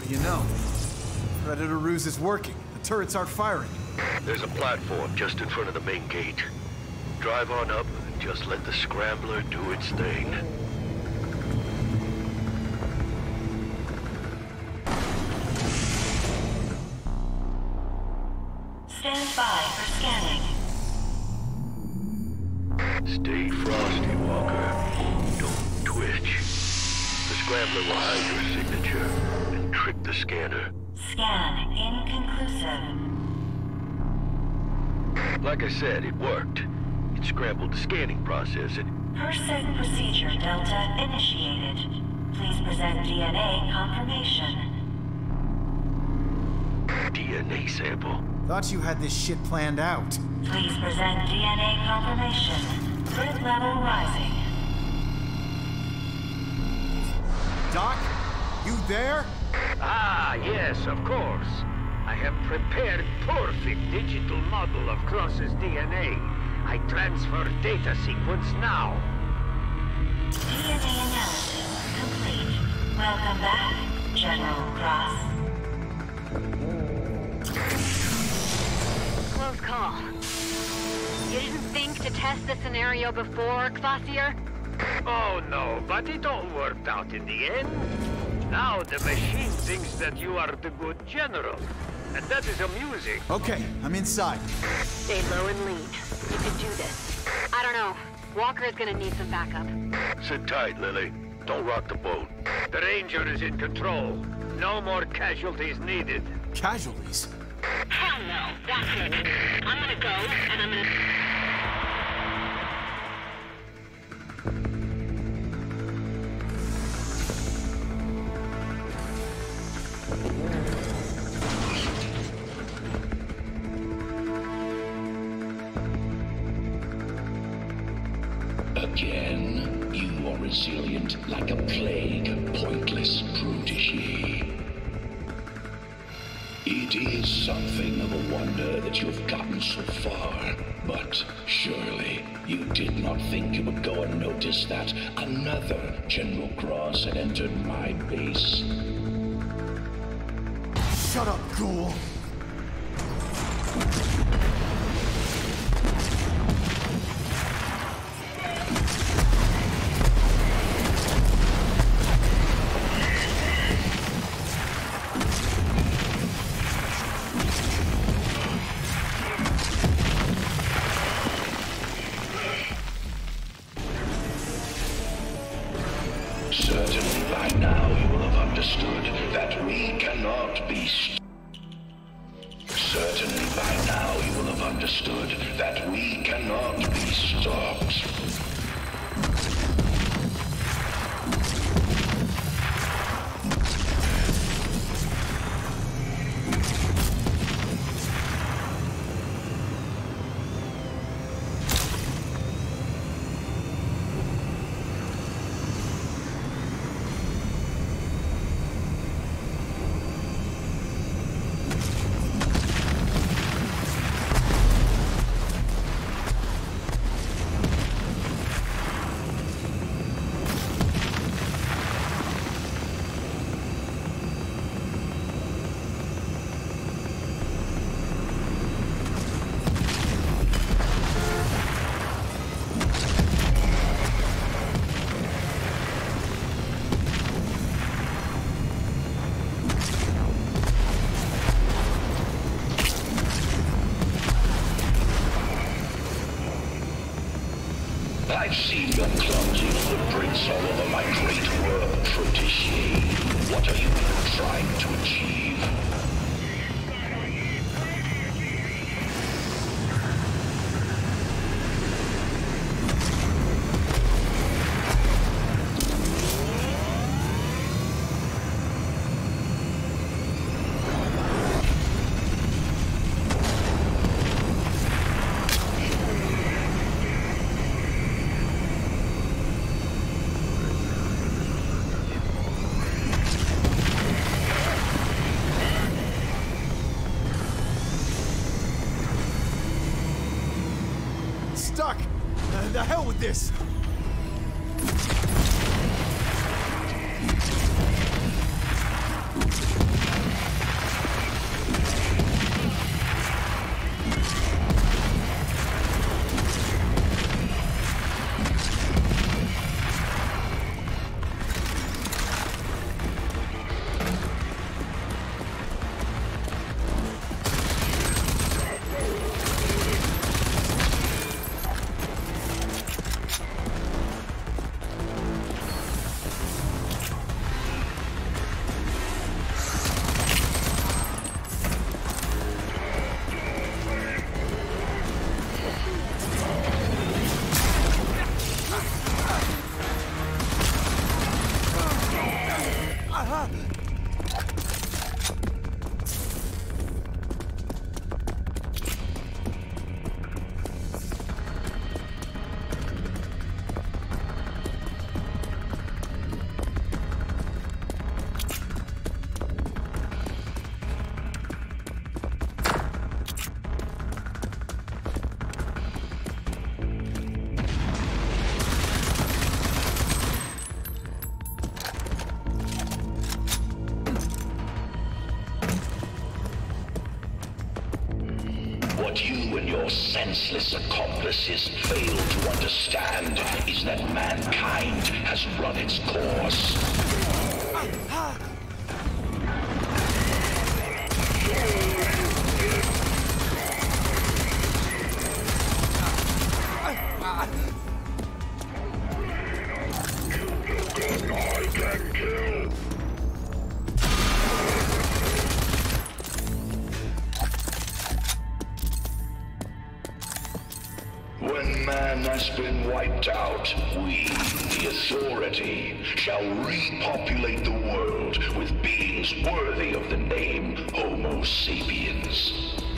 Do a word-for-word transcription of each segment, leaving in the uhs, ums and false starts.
do you know? Predator ruse is working. The turrets aren't firing. There's a platform just in front of the main gate. Drive on up and just let the scrambler do its thing. Stand by for scanning. Stay frosty, Walker. Don't twitch. The scrambler will hide your signature and trick the scanner. Scan inconclusive. Like I said, it worked. It scrambled the scanning process and... Person procedure Delta initiated. Please present D N A confirmation. D N A sample? Thought you had this shit planned out. Please present D N A confirmation. Threat level rising. Doc? You there? Ah, yes, of course. I have prepared perfect digital model of Cross's D N A. I transfer data sequence now. D N A analysis complete. Welcome back, General Cross. Close call. You didn't think to test the scenario before, Kvasir? Oh no, but it all worked out in the end. Now the machine thinks that you are the good general. And that is amusing. Okay, I'm inside. Stay low and lean. You can do this. I don't know. Walker is gonna need some backup. Sit tight, Lily. Don't rock the boat. The Ranger is in control. No more casualties needed. Casualties? Hell no. That's it. I'm gonna go, and I'm gonna... Again, you are resilient like a plague, pointless protégé. It is something of a wonder that you have gotten so far, but surely you did not think you would go unnoticed that another General Cross had entered my base. Shut up, ghoul! Certainly by now you will have understood that we cannot be st- Certainly by now you will have understood that we cannot be stopped. I've seen your clumsy footprints all over my great world, protégé. What are you trying to achieve? Stuck! Uh, the hell with this! you and your senseless accomplices fail to understand is that mankind has run its course. I can kill. When man has been wiped out, we, the Authority, shall repopulate the world with beings worthy of the name Homo sapiens.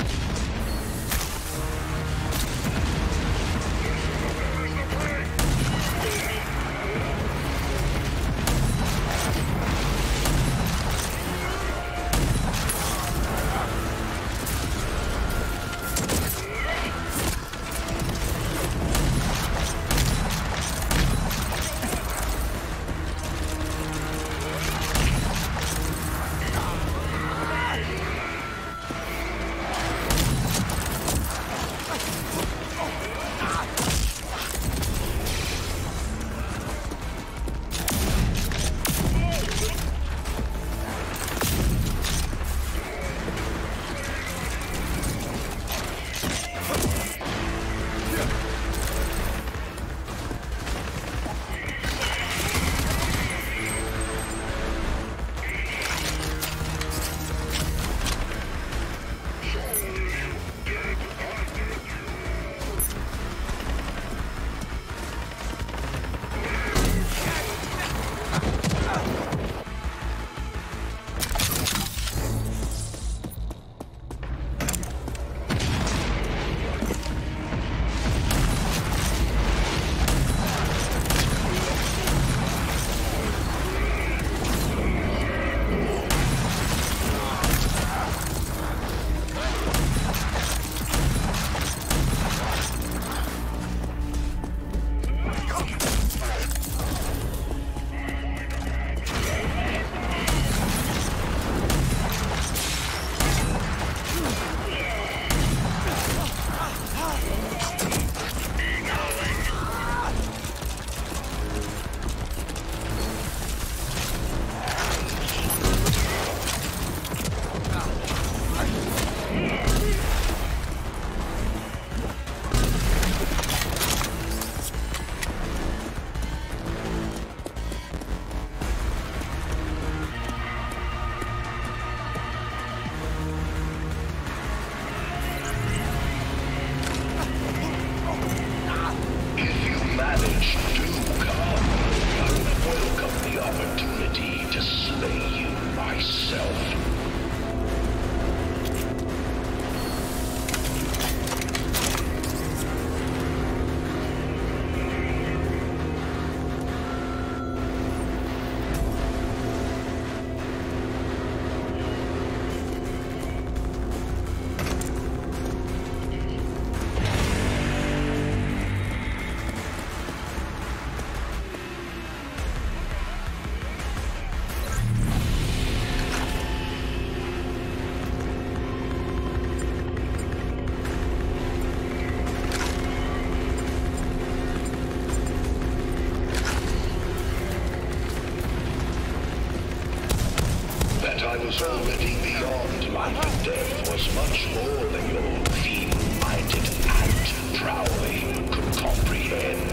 Was already beyond life and death was much more than your feeble-minded ant prowling could comprehend.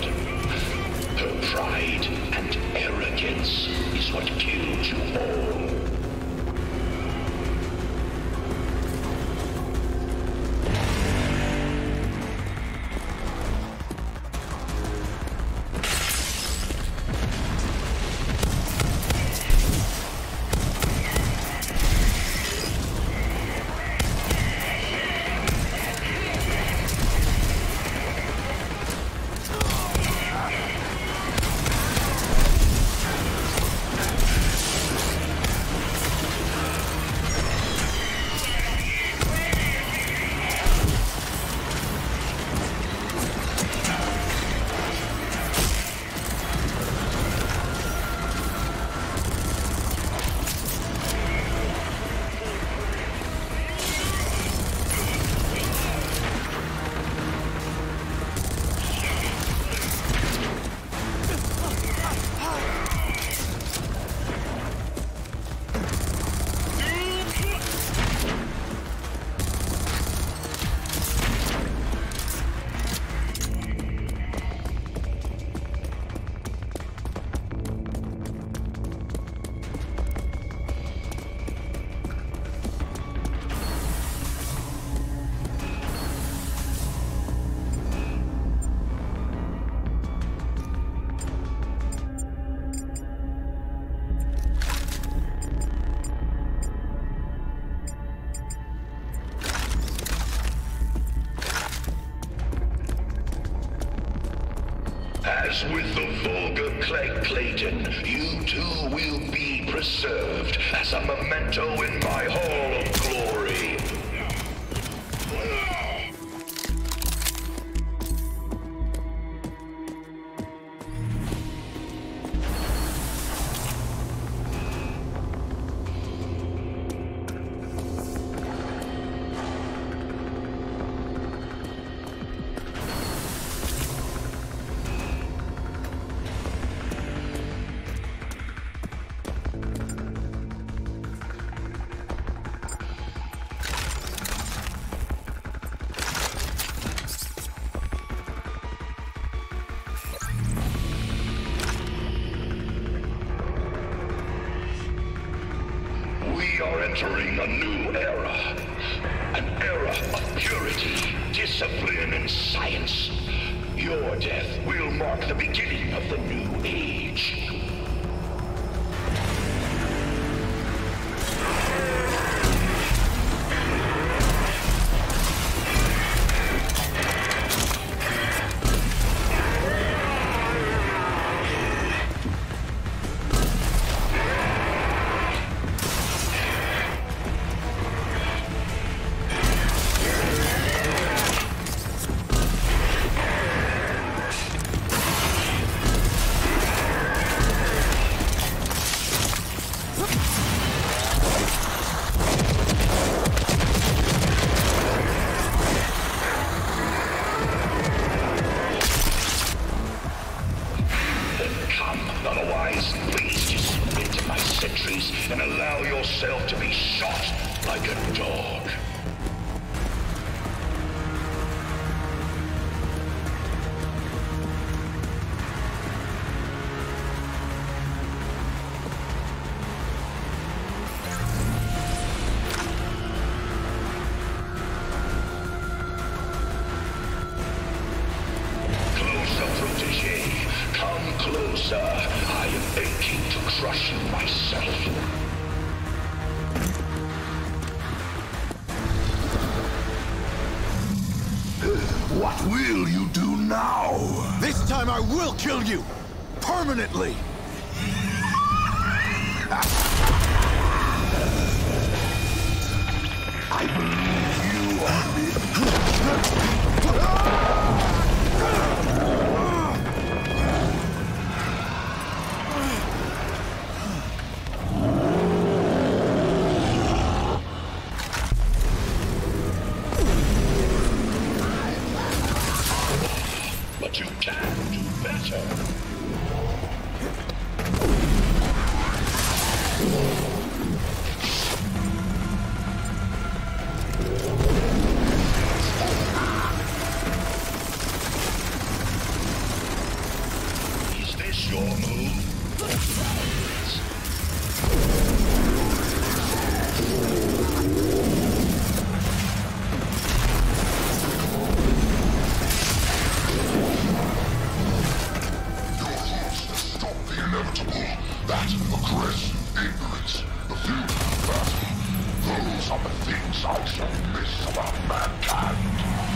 Her pride and arrogance is what killed you all. As with the vulgar Clegg Clayton, you too will be preserved as a memento in my hall of glory. Entering a new era. An era of purity, discipline, and science. Your death will mark the beginning of the new age. And allow yourself to be shot like a dog. Closer, protege. Come closer. I am aching to crush you myself. What will you do now? This time I will kill you! Permanently! I believe you are But you can do better. Is this your move? that aggressive ignorance, the fear of battle. Those are the things I shall miss about mankind.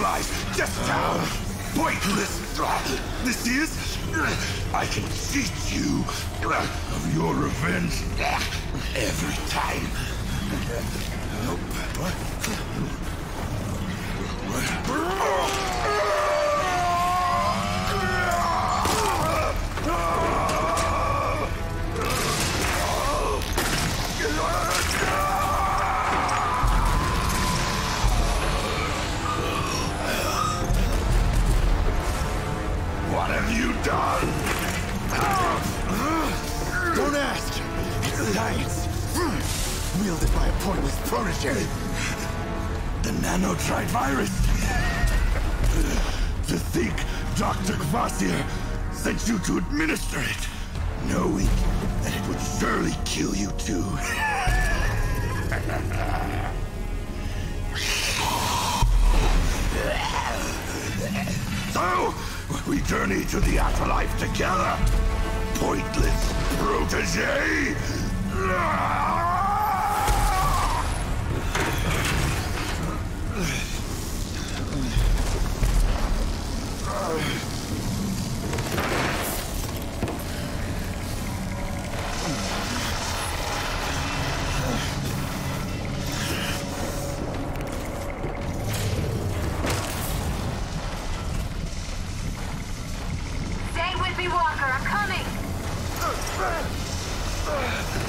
guys, just down. Pointless. This is... I can cheat you of your revenge every time. Nope. What? What have you done? Don't ask. It's science. Wielded by a pointless protege. The nanotrite virus. To think Doctor Kvasir sent you to administer it, knowing that it would surely kill you too. So, we journey to the afterlife together. Pointless protege. Stay with me, Walker. I'm coming.